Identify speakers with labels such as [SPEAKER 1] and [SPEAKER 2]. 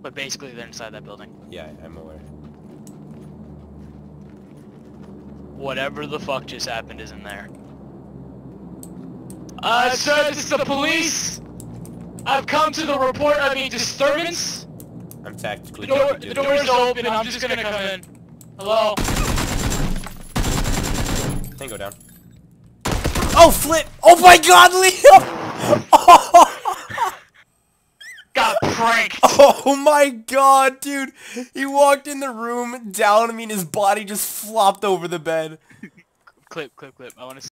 [SPEAKER 1] But basically, they're inside that building.
[SPEAKER 2] Yeah, I'm aware.
[SPEAKER 1] Whatever the fuck just happened is in there. Sir, this is the police! I've come to the report of a disturbance!
[SPEAKER 2] I'm tactically
[SPEAKER 1] The door's open, I'm just gonna come in. Hello?
[SPEAKER 2] Tango down. Oh, flip! Oh my god, Leo! Oh!
[SPEAKER 1] Got pranked!
[SPEAKER 2] Oh my god, dude! He walked in the room, down on me, and his body just flopped over the bed.
[SPEAKER 1] Clip. I wanna